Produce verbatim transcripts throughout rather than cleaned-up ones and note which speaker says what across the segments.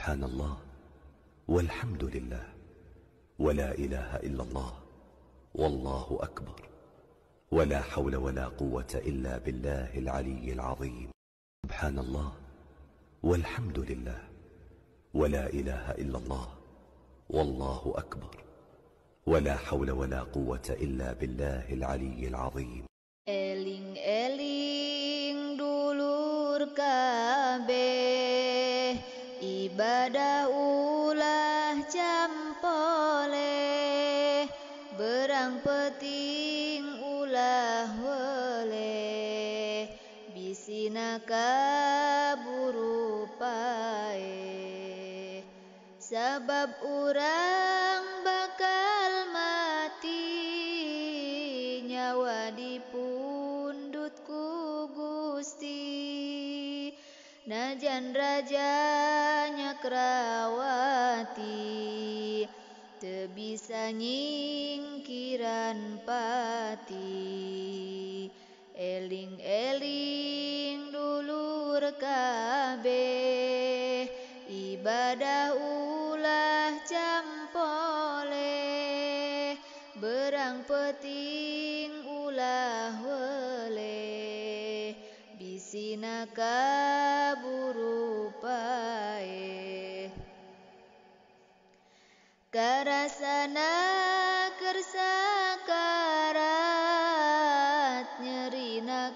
Speaker 1: سبحان الله والحمد لله ولا إله إلا الله والله أكبر ولا حول ولا قوة إلا بالله العلي العظيم. سبحان الله والحمد لله ولا إله إلا الله والله أكبر ولا حول ولا قوة إلا بالله العلي العظيم.
Speaker 2: Eling-eling dulur kabeh, ibadah ulah campole, berang peting ulah wele, bisina kaburu pae, sabab urang bakal mati, nyawa dipundut ku Gusti, najan raja nyakrawati, teu bisa nyingkiran pati. Eling-eling dulur kabeh, ibadah ulah campole, berang peting ulah wele, bisina kaburu pae. Karasana kersakarat, nyerina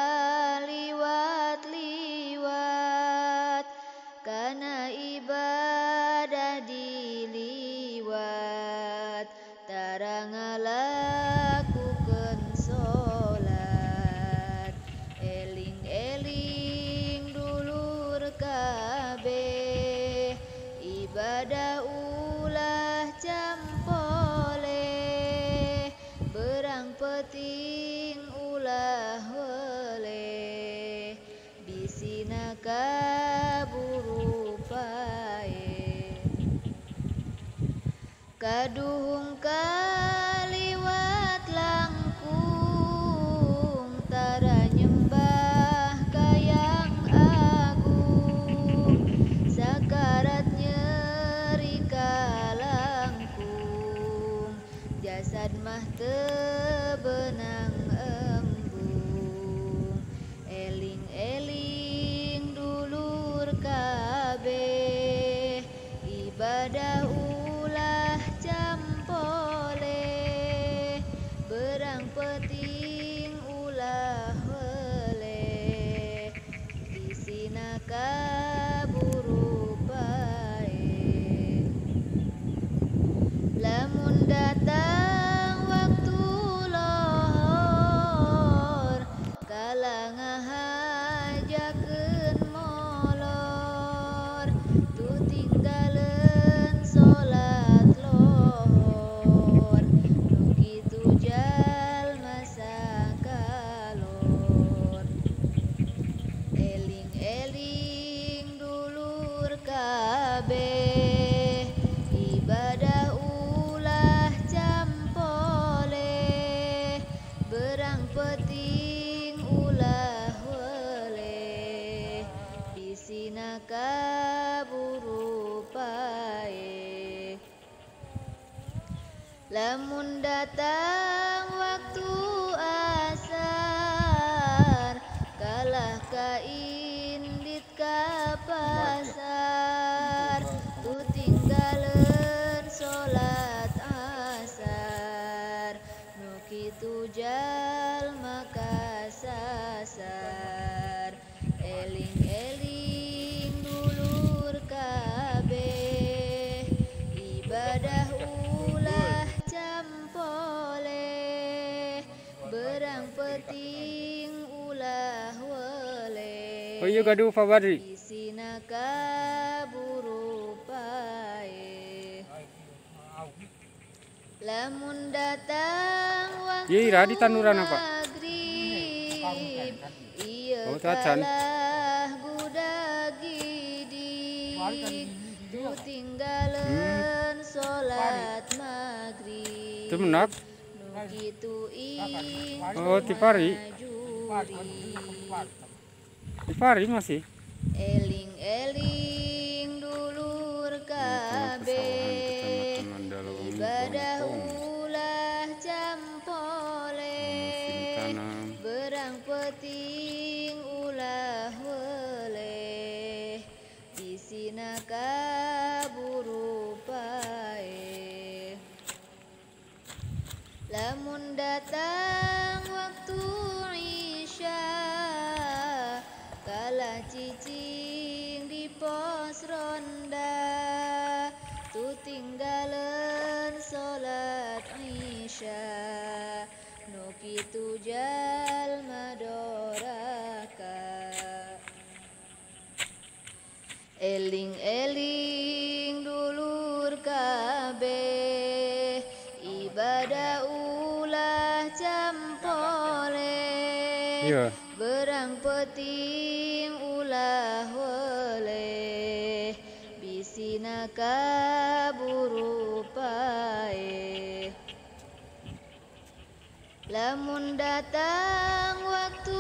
Speaker 2: kaliwat-liwat, kana ibadah diliwat, tara ngalakukeun salat. Eling-eling dulur kabeh, ibadah ulah campole, berang peting ulah wele, bisina kaburu pae. Kaduhung kaliwat langkung, tara nyembah kayang agung, sakarat nyeri kalangkung, jasad mah teu beunang embung. Eling-eling dulur kabeh, ibadah ulah campole, berang peting ulah wele, bisina kaburu pae. Lamun datang waktu lohor, kalah ngahajakeun molor, tu tinggaleun salat lohor, nu kitu jalma sakalor. Eling-eling dulur kabeh, ibadah ulah campole, berang peting ulah wele, bisina kaburu pae. Lamun datang waktu asar, kalah ka indit ka pasar, tu tinggaleun salat asar, nu kitu jalma kasasar. Eling-eling dulur kabeh, ibadah ulah campole, berang peting ulah wele,
Speaker 3: Oh iya gaduh Fabadri.
Speaker 2: bisina kaburu pae. Lamun datang waktu
Speaker 3: Iya ira di tanuran apa?
Speaker 2: maghrib, ieu
Speaker 3: Oh, tacan.
Speaker 2: kalah gudag gidig, tu tinggaleun salat maghrib,
Speaker 3: Itu menak.
Speaker 2: nu kitu ing
Speaker 3: Oh, ti pari.
Speaker 2: juri.
Speaker 3: Di pari masih.
Speaker 2: Eling-eling dulu
Speaker 3: Pesawahan Kecamatan Mandalawangi
Speaker 2: ibadah
Speaker 3: Blongkong.
Speaker 2: ulah campole
Speaker 3: Musim tanam.
Speaker 2: berang peting ulah weleh bisina kaburu pae lamun datang waktu isya kala cicing di pos ronda tu tinggalan salat isya nu kitu jalma doraka eling-eling dulur kabeh ibadah ulah campole
Speaker 3: Iya.
Speaker 2: berang peting ulah weleh bisina kaburu pae lamun datang waktu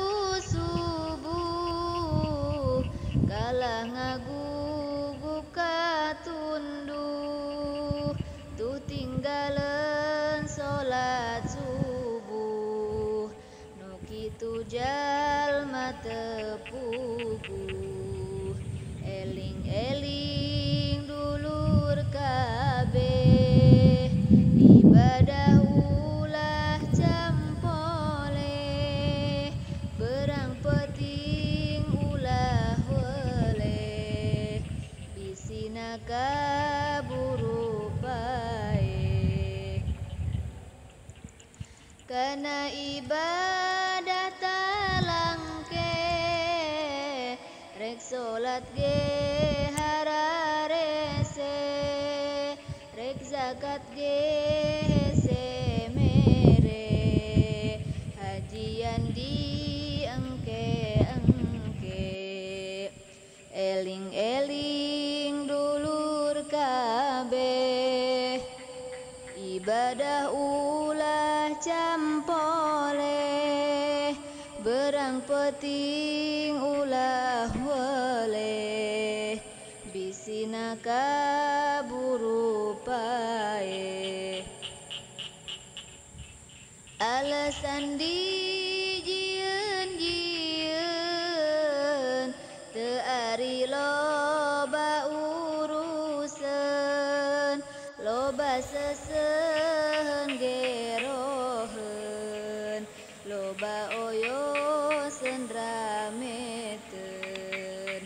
Speaker 2: subuh kalah ngaguguk katunduh tu tinggalan salat subuh nu kitu jalma tepuguh eling-eling dulur kabeh ibadah ulah campole berang peting ulah weleh bisina kaburu pae kana ibadah talangke rek salat ge hararese rek zakat ge hese mere hajian di engke-engke eling-eling dulur kabeh ibadah ulah campole berang peting ulah weleh bisina kaburu pae alasan dijieun-jieun teu ari loba urusan loba seseuheun geroheun loba oyoseun rameteun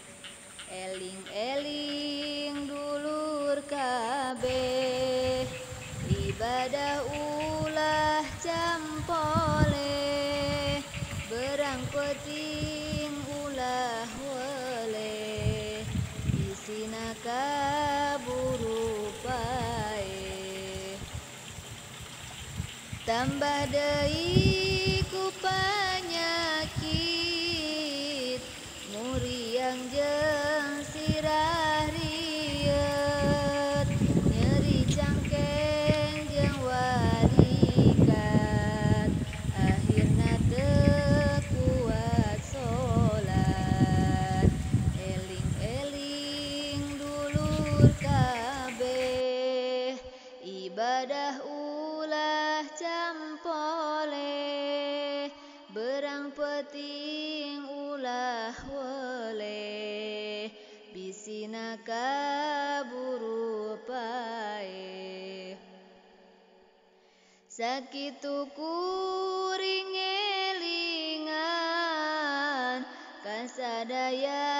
Speaker 2: eling-eling dulur kabeh ibadah ulah campole berang peting ulah weleh bisina kaburu pae tambah deui ku panyakit muriang jeung sirah riet nyeri cangkeng jeung walikat akhirna teu kuat salat eling-eling dulur kabeh ibadah ulah campole berang peting ulah weleh bisina kaburu pae sakitu kuring elingan kasadaya